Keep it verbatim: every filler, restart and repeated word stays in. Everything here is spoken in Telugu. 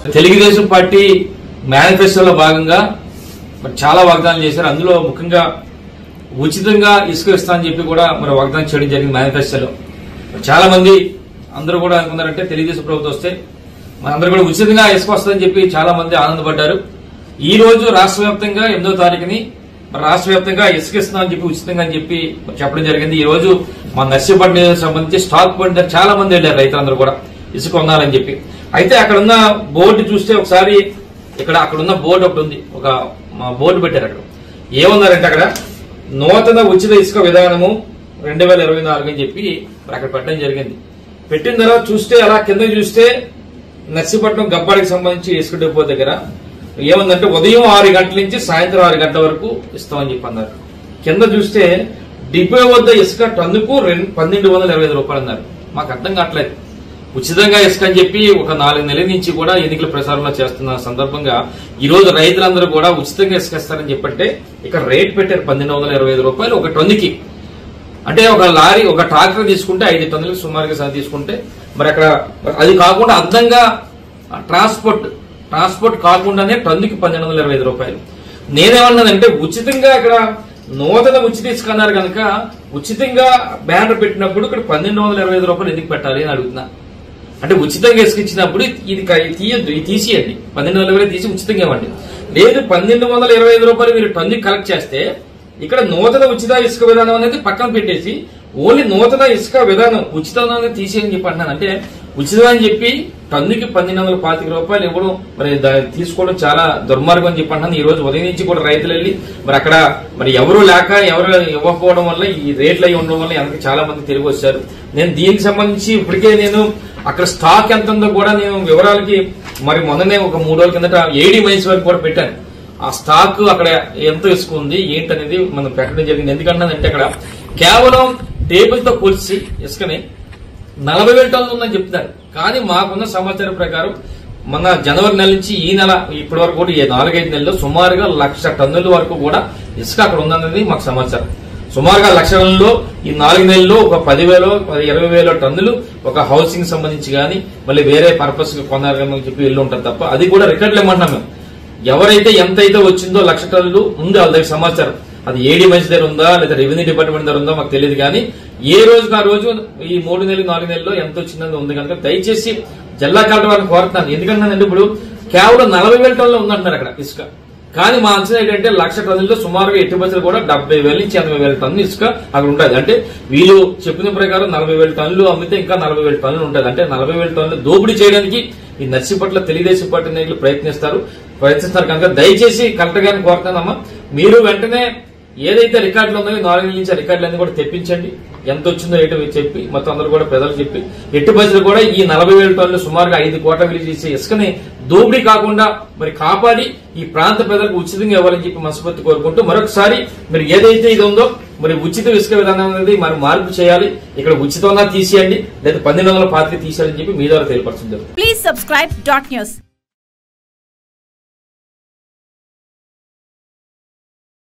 తెలుగుదేశం పార్టీ మేనిఫెస్టోలో భాగంగా చాలా వాగ్దానాలు చేశారు. అందులో ముఖ్యంగా ఉచితంగా ఇసుక ఇస్తా అని చెప్పి కూడా మరి వాగ్దానం చేయడం జరిగింది మేనిఫెస్టోలో. చాలా మంది అందరూ కూడా అనుకున్నారంటే తెలుగుదేశం ప్రభుత్వం వస్తే అందరూ కూడా ఉచితంగా ఇసుక వస్తుందని చెప్పి చాలా మంది ఆనందపడ్డారు. ఈ రోజు రాష్ట్ర వ్యాప్తంగా ఎనిమిదో తారీఖుని రాష్ట్ర వ్యాప్తంగా ఇసుక ఇస్తున్నామని చెప్పి ఉచితంగా అని చెప్పి చెప్పడం జరిగింది. ఈ రోజు మా నర్సీపట్నం సంబంధించి స్టాక్ పాయింట్ చాలా మంది వెళ్లారు రైతులందరూ కూడా ఇసుక ఉన్నారని చెప్పి. అయితే అక్కడ ఉన్న బోర్డు చూస్తే ఒకసారి ఇక్కడ అక్కడ ఉన్న బోర్డు ఒకటి ఉంది, ఒక బోర్డు పెట్టారు. అక్కడ ఏమన్నారంటే అక్కడ నూతన ఉచిత ఇసుక విధానము రెండు వేల ఇరవై నాలుగు అని చెప్పి అక్కడ పెట్టడం జరిగింది. పెట్టిన తర్వాత చూస్తే అలా కింద చూస్తే నర్సీపట్నం గబ్బాడికి సంబంధించి ఇసుక డిపో దగ్గర ఏమందంటే ఉదయం ఆరు గంటల నుంచి సాయంత్రం ఆరు గంటల వరకు ఇస్తామని చెప్పి అన్నారు. కింద చూస్తే డిపో వద్ద ఇసుక టన్నుకు పన్నెండు వందల ఇరవై ఐదు రూపాయలు అన్నారు. మాకు అర్థం కావట్లేదు. ఉచితంగా ఇసుక అని చెప్పి ఒక నాలుగు నెలల నుంచి కూడా ఎన్నికల ప్రచారంలో చేస్తున్న సందర్భంగా ఈ రోజు రైతులందరూ కూడా ఉచితంగా ఇసుక ఇస్తారని చెప్పంటే ఇక్కడ రేట్ పెట్టారు పన్నెండు వందల ఇరవై ఐదు రూపాయలు ఒక టన్నుకి. అంటే ఒక లారీ ఒక ట్రాక్టర్ తీసుకుంటే ఐదు టన్నులకు సుమారుగా తీసుకుంటే మరి అక్కడ అది కాకుండా అర్థంగా ట్రాన్స్పోర్ట్ ట్రాన్స్పోర్ట్ కాకుండానే టన్నుకి పన్నెండు వందల ఇరవై ఐదు రూపాయలు. నేనేమన్నానంటే ఉచితంగా ఇక్కడ నూతన ఉచిత ఇసుక అన్నారు కనుక ఉచితంగా బ్యానర్ పెట్టినప్పుడు ఇక్కడ పన్నెండు వందల ఇరవై ఐదు రూపాయలు ఎందుకు పెట్టాలి అని అడుగుతున్నా. అంటే ఉచితంగా ఇసుక ఇచ్చినప్పుడు ఇది తీయద్దు, ఇది తీసియండి, పన్నెండు వందల ఇరవై తీసి ఉచితంగా ఇవ్వండి. లేదు పన్నెండు వందల ఇరవై ఐదు రూపాయలు మీరు టన్నుకి కలెక్ట్ చేస్తే ఇక్కడ నూతన ఉచిత ఇసుక విధానం అనేది పక్కన పెట్టేసి ఓన్లీ నూతన ఇసుక విధానం ఉచితంగా తీసేయని చెప్పి అంటున్నాను. అంటే ఉచితం అని చెప్పి టన్నుకి పన్నెండు వందల పాతిక రూపాయలు ఇవ్వడం మరి తీసుకోవడం చాలా దుర్మార్గం అని చెప్పి అంటున్నాను. ఈ రోజు ఉదయం నుంచి కూడా రైతులు వెళ్ళి మరి అక్కడ మరి ఎవరు లేక ఎవరు ఇవ్వకపోవడం వల్ల ఈ రేట్లు అయి ఉండడం వల్ల వెనక చాలా మంది తిరిగి వచ్చారు. నేను దీనికి సంబంధించి ఇప్పటికే నేను అక్కడ స్టాక్ ఎంత ఉందో కూడా నేను వివరాలకి మరి మొన్ననే ఒక మూడు రోజుల కిందట ఏడీ మైన్స్ వరకు కూడా పెట్టాను. ఆ స్టాక్ అక్కడ ఎంత ఇసుక ఉంది ఏంటనేది మనం పెట్టడం జరిగింది. ఎందుకంటే అక్కడ కేవలం టేబుల్ తో కొలిసి ఇసుకని నలభై వేల టన్నులు ఉందని చెప్తున్నారు. కానీ మాకున్న సమాచారం ప్రకారం మన జనవరి నెల నుంచి ఈ నెల ఇప్పటి వరకు కూడా ఈ నాలుగైదు నెలల్లో సుమారుగా లక్ష టన్నుల వరకు కూడా ఇసుక అక్కడ ఉందన్నది మాకు సమాచారం. సుమారుగా లక్ష టన్నుల్లో ఈ నాలుగు నెలల్లో ఒక పదివేలు ఇరవై వేల టన్నులు ఒక హౌసింగ్ సంబంధించి కానీ మళ్ళీ వేరే పర్పస్ కొన్నారని చెప్పి వెళ్ళి ఉంటారు తప్ప అది కూడా రికార్డులు ఇవ్వమంటున్నాం మేము. ఎవరైతే ఎంతైతే వచ్చిందో లక్ష టన్నులు ఉంది వాళ్ళ దగ్గర సమాచారం. అది ఏడీ మంచి దగ్గర ఉందా లేదా రెవెన్యూ డిపార్ట్మెంట్ దగ్గర ఉందా మాకు తెలియదు. కానీ ఏ రోజుకి ఆ రోజు ఈ మూడు నెలలు నాలుగు నెలల్లో ఎంత వచ్చిందని ఉంది కనుక దయచేసి జిల్లా కలెక్టర్ వారిని కోరుతున్నాను. ఎందుకంటే ఇప్పుడు కేవలం నలభై వేల టన్నులు ఉందంటున్నారు అక్కడ ఇసుక. కానీ మా అంచనా ఏంటంటే లక్ష టన్నుల్లో సుమారుగా ఎట్టి బస్సులు కూడా డెబ్బై వేల నుంచి ఎనభై వేల టన్నులు ఇసుక అక్కడ ఉంటుంది. అంటే వీళ్ళు చెప్పిన ప్రకారం నలభై వేల టన్నులు అమ్మితే ఇంకా నలభై వేల టన్నులు ఉంటుంది. అంటే నలభై వేల టన్నులు దోపిడీ చేయడానికి ఈ నర్సీపట్ల తెలుగుదేశం పార్టీ నాయకులు ప్రయత్నిస్తారు ప్రయత్నిస్తారు కనుక దయచేసి కలెక్టర్ గారిని కోరుతానమ్మా, మీరు వెంటనే ఏదైతే రికార్డులు ఉన్నాయో నాలుగు నెలల నుంచి రికార్డులన్నీ కూడా తెప్పించండి. ఎంత వచ్చిందో ఏంటో చెప్పి మొత్తం అందరూ కూడా ప్రజలు చెప్పి ఎట్టి బస్సులు కూడా ఈ నలభై వేల టన్నులు సుమారుగా ఐదు కోట్ల విలువ చేసే ఇసుకని దోపిడీ కాకుండా మరి కాపాడి ఈ ప్రాంత ప్రజలకు ఉచితంగా ఇవ్వాలని చెప్పి మనస్ఫూర్తి కోరుకుంటూ మరొకసారి మరి ఏదైతే ఇది ఉందో మరి ఉచిత ఇసుక విధానం అనేది మరి మార్పు చేయాలి. ఇక్కడ ఉచితంగా తీసేయండి లేదా పన్నెండు వందల పాతిక తీసేయాలని చెప్పి మీ ద్వారా తెలియపరచుంటారు. Please subscribe dot news.